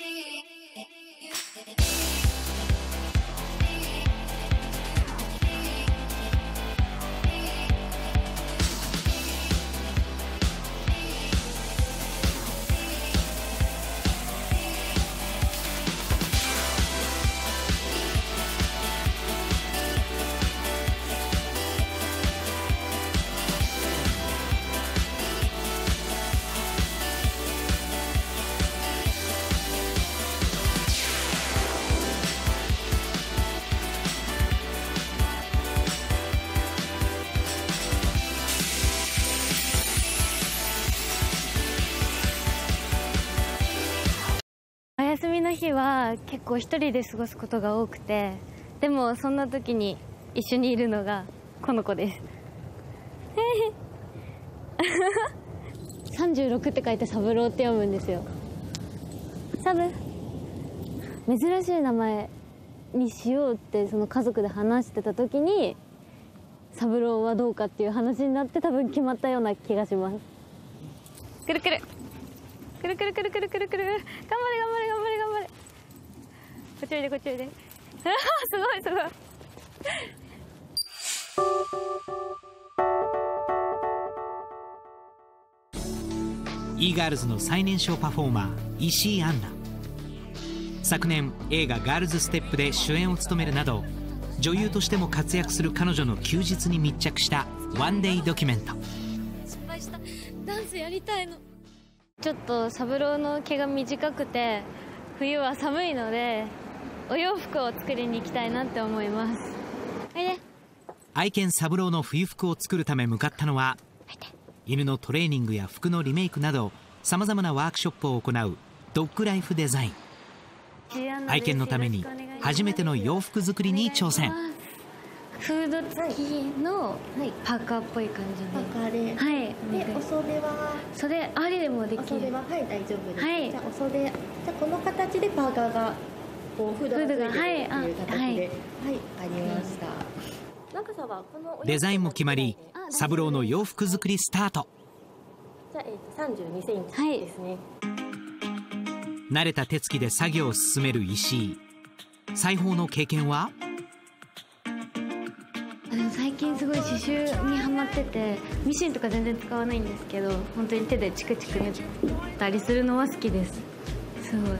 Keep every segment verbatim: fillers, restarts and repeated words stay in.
お休みの日は結構一人で過ごすことが多くて、でもそんな時に一緒にいるのがこの子ですさんじゅうろくって書いて三郎って読むんですよ。サブ珍しい名前にしようってその家族で話してた時に三郎はどうかっていう話になって多分決まったような気がします。くるくるくるくるくるくるくるくる、頑張れ頑張れ頑張れ頑張れ、こっちおいでこっちおいですごいすごいイーガールズの最年少パフォーマー石井杏奈。昨年映画「ガールズステップ」で主演を務めるなど女優としても活躍する彼女の休日に密着したワンデイドキュメント。 失敗した。ダンスやりたいの。ちょっと三郎の毛が短くて冬は寒いのでお洋服を作りに行きたいなって思います。おいで。 愛犬三郎の冬服を作るため向かったのは、犬のトレーニングや服のリメイクなどさまざまなワークショップを行うドッグライフデザイン。愛犬のために初めての洋服作りに挑戦。 フード付きのパーカーっぽい感じで。 パーカーで。 はい。 で、お袖は。 袖ありでもできる。 お袖は、はい、大丈夫です。 はい。 じゃあ、お袖、じゃあ、この形でパーカーが。こう、フードがついてるっていう形で。はい、はい、ありました。長さは、この。 デザインも決まり、三郎の洋服作りスタート。 じゃあ、えっと、三十二センチですね。 慣れた手つきで作業を進める石井。裁縫の経験は？ でも最近すごい刺繍にハマってて、ミシンとか全然使わないんですけど、本当に手でチクチク縫ったりするのは好きです。すごい。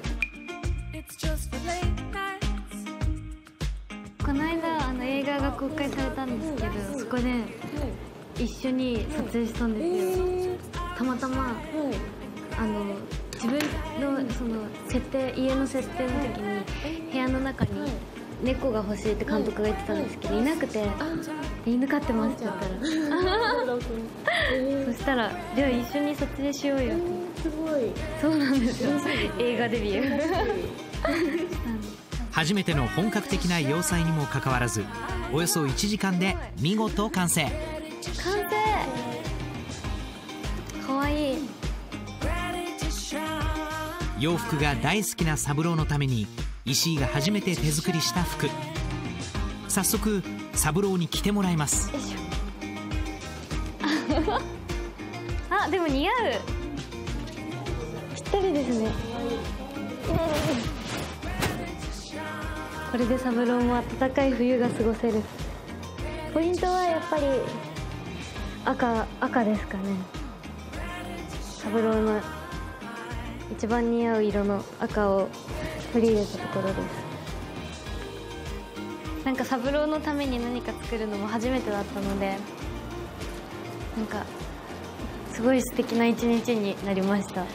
この間あの映画が公開されたんですけど、そこで一緒に撮影したんですよ。たまたまあの自分のその設定、家の設定の時に部屋の中に猫が欲しいって監督が言ってたんですけど、いなくて「犬飼ってます」って言ったらそしたら「じゃあ一緒に撮影しようよ」って。すごい。そうなんですよ、映画デビュー初めての本格的な洋裁にもかかわらずおよそいちじかんで見事完成。 完成。かわいい。 洋服が大好きな三郎のために石井が初めて手作りした服。早速三郎に着てもらいます。 あ、でも似合う。ぴったりですね。これで三郎も暖かい冬が過ごせる。ポイントはやっぱり赤、赤ですかね。三郎の一番似合う色の赤を取り入れたところです。なんか三郎のために何か作るのも初めてだったので、なんかすごい素敵な一日になりました。よ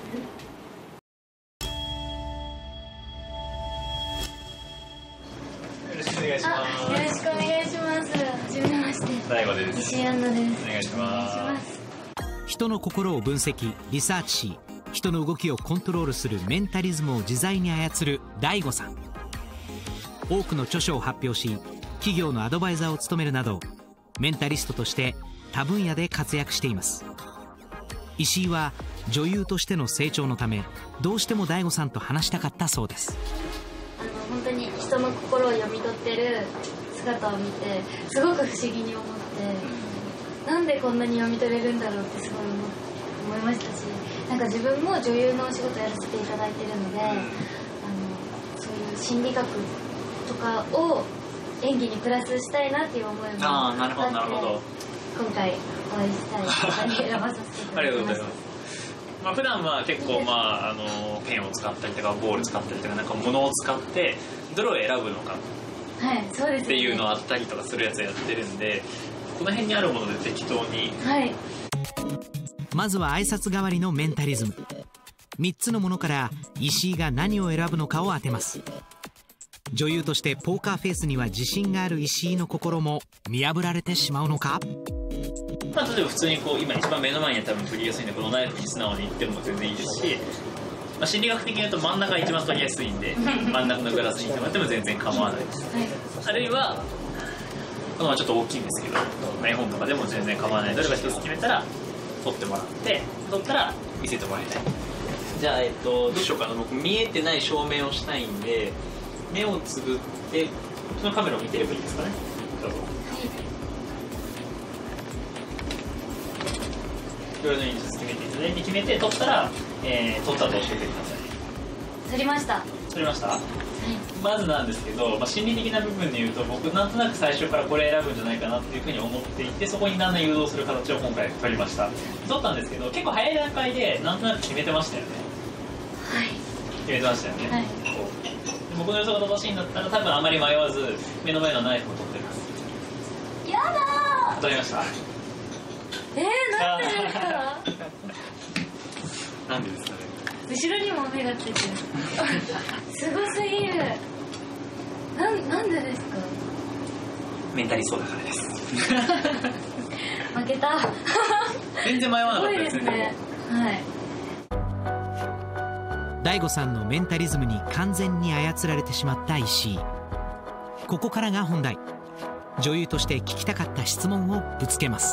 ろしくお願いします。 よろしくお願いします。はじめまして。 大悟です。 石井杏奈です。 お願いします。 人の心を分析、リサーチし、人の動きをコントロールするメンタリズムを自在に操る大悟さん。多くの著書を発表し、企業のアドバイザーを務めるなどメンタリストとして多分野で活躍しています。石井は女優としての成長のためどうしても大悟さんと話したかったそうです。 あの本当に人の心を読み取ってる姿を見てすごく不思議に思って、なんでこんなに読み取れるんだろうってすごい思いましたし、 なんか自分も女優のお仕事やらせていただいてるので、あのそういう心理学とかを演技にプラスしたいなっていう思いもああ、なるほどなるほど。 今回お会いしたい方に選ばさせていただきました。 ありがとうございます。まあ、普段は結構、まあ、あのペンを使ったりとかボール使ったりとかなんか物を使ってどれを選ぶのかっていうのをあったりとかするやつをやってるんで、この辺にあるもので適当に、 はい、 まずは挨拶代わりのメンタリズム。みっつのものから石井が何を選ぶのかを当てます。女優としてポーカーフェイスには自信がある石井の心も見破られてしまうのか。 まあ、例えば普通にこう今一番目の前に多分取りやすいんでこのナイフに素直にいっても全然いいですし、まあ、心理学的に言うと真ん中が一番取りやすいんで真ん中のグラスにいってもらっても全然構わないです、はい、あるいは、まあ、ちょっと大きいんですけど絵本とかでも全然構わない。どれか一つ決めたら取ってもらって取ったら見せてもらいたい。じゃあ、えっと、どうしようかな。僕見えてない照明をしたいんで目をつぶってそのカメラを見てればいいですかね。どうぞ。これの印刷決めていただいて決めて撮ったら、えー、撮ったらどうしてください。 撮りました。 撮りました、はい、まずなんですけど、まあ、心理的な部分で言うと僕なんとなく最初からこれ選ぶんじゃないかなっていうふうに思っていて、そこにだんだん誘導する形を今回撮りました。撮ったんですけど結構早い段階でなんとなく決めてましたよね。 はい、 決めてましたよね、はい、こう僕の予想が正しいんだったら多分あまり迷わず目の前のナイフを取ってます。 やだー。 撮りました。 えー、なんでですかなんでですかね。 後ろにも目がついてるすごすぎる。なん、なんでですか。 メンタリストだからです負けた全然迷わなかったですね。 すごいですね。 はい。大悟さんのメンタリズムに完全に操られてしまった石井。ここからが本題。女優として聞きたかった質問をぶつけます。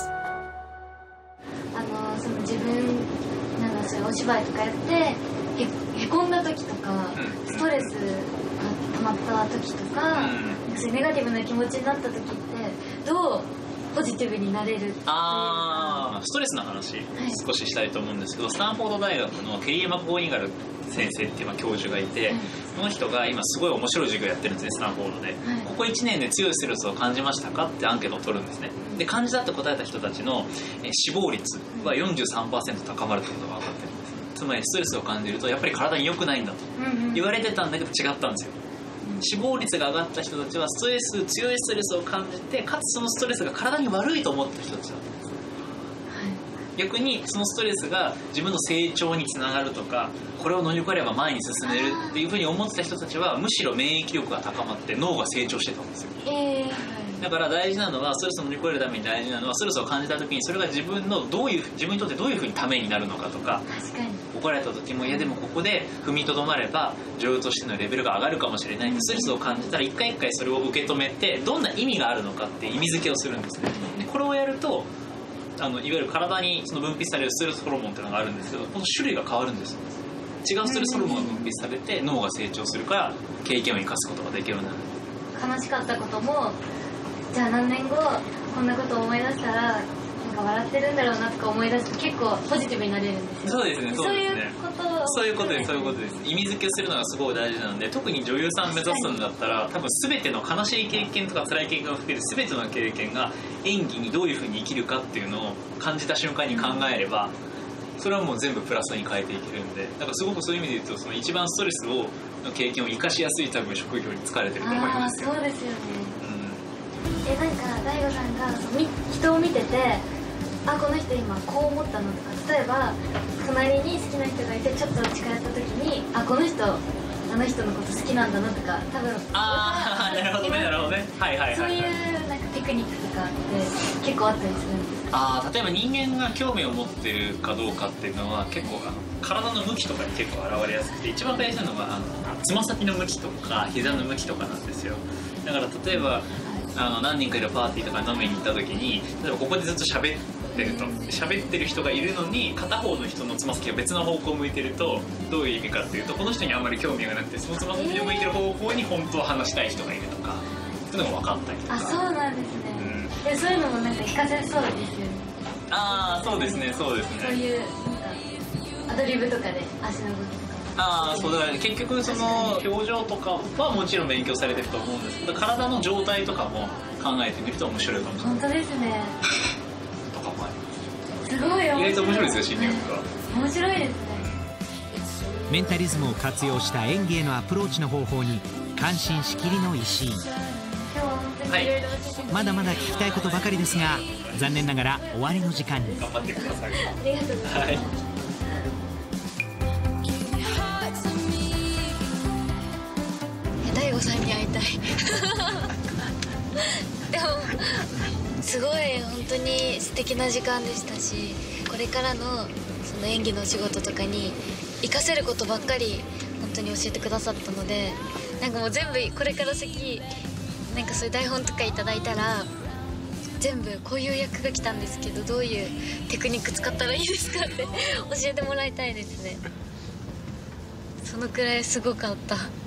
その自分なんかそういうお芝居とかやってへ, へこんだ時とか、うん、ストレスが溜まった時とか、うん、そういうネガティブな気持ちになった時ってどうポジティブになれるっていう。 あー、ストレスの話、はい、少ししたいと思うんですけど、スタンフォード大学のケリー・マクゴーインガル先生っていう教授がいて、はい、この人が今すごい面白い授業やってるんですね、スタンフォードで、はい、ここいちねんで強いストレスを感じましたかってアンケートを取るんですね。で感じたって答えた人たちの死亡率は よんじゅうさんパーセント 高まるってことが分かってるんです。つまりストレスを感じるとやっぱり体に良くないんだと言われてたんだけど違ったんですよ。死亡率が上がった人たちはストレス強いストレスを感じて、かつそのストレスが体に悪いと思った人たちだったんです。逆にそのストレスが自分の成長につながるとか、これを乗り越えれば前に進めるっていうふうに思ってた人たちはむしろ免疫力が高まって脳が成長してたんですよ。 えーだから大事なのは、ストレスを乗り越えるために大事なのは、ストレスを感じた時にそれが自分のどういう自分にとってどういうふうにためになるのかとか、 確かに怒られた時もいやでもここで踏みとどまれば女優としてのレベルが上がるかもしれない。ストレスを感じたら一回一回それを受け止めてどんな意味があるのかって意味付けをするんですね。でこれをやるとあのいわゆる体にその分泌されるストレスホルモンっていうのがあるんですけど、この種類が変わるんですよ。違うストレスホルモンが分泌されて脳が成長するから経験を生かすことができるようになる。 悲しかったこともじゃあ何年後こんなことを思い出したらなんか笑ってるんだろうなとか思い出すと結構ポジティブになれるんですよ。 そうですね、そうですね。 そういうことです、そういうことです。意味付けをするのがすごい大事なので、特に女優さん目指すんだったら多分全ての悲しい経験とか辛い経験を含めて全ての経験が演技にどういうふうに生きるかっていうのを感じた瞬間に考えれば、それはもう全部プラスに変えていけるんで、だからすごくそういう意味で言うとその一番ストレスをの経験を生かしやすい多分職業に疲れてると思いますよ。 あ、そうですよね。え、なんか大悟さんが人を見てて、あ、この人今こう思ったのとか、例えば隣に好きな人がいてちょっと近寄った時に、あ、この人あの人のこと好きなんだなとか、多分ああ、なるほどね、なるほどね、はいはいはい、はい、そういうなんかテクニックとかって結構あったりするんですか。 ああ、例えば人間が興味を持ってるかどうかっていうのは結構あの体の向きとかに結構現れやすくて、一番大事なのがあのつま先の向きとか膝の向きとかなんですよ。だから例えばあの何人かいるパーティーとか飲みに行った時に、例えばここでずっと喋ってると喋ってる人がいるのに片方の人のつま先が別の方向を向いてるとどういう意味かっていうと、この人にあんまり興味がなくてそのつま先を向いてる方向に本当は話したい人がいるとか、そういうのも分かったりとか。 あ、そうなんですね、うん、でそういうのもなんか活かせそうですよね。 ああ、そうですね、そうですね。 そういうなんかアドリブとかで足の動きとか。 ああ、そうだから結局その表情とかはもちろん勉強されてると思うんですけど、体の状態とかも考えてみると面白いかもしれない。 本当ですね。 とかもあります。 すごい面白い。 意外と面白いですよ、心理学は。 面白いですね。 メンタリズムを活用した演技へのアプローチの方法に感心しきりの石井。 今日は本当にいろいろ教えてくれて、 まだまだ聞きたいことばかりですが、残念ながら終わりの時間に。 頑張ってください。 ありがとうございます。 はい。 大悟さんに会いたいでもすごい本当に素敵な時間でしたし、これからのその演技の仕事とかに活かせることばっかり本当に教えてくださったので、なんかもう全部これから先なんかそういう台本とかいただいたら全部こういう役が来たんですけどどういうテクニック使ったらいいですかって教えてもらいたいですね。そのくらいすごかった。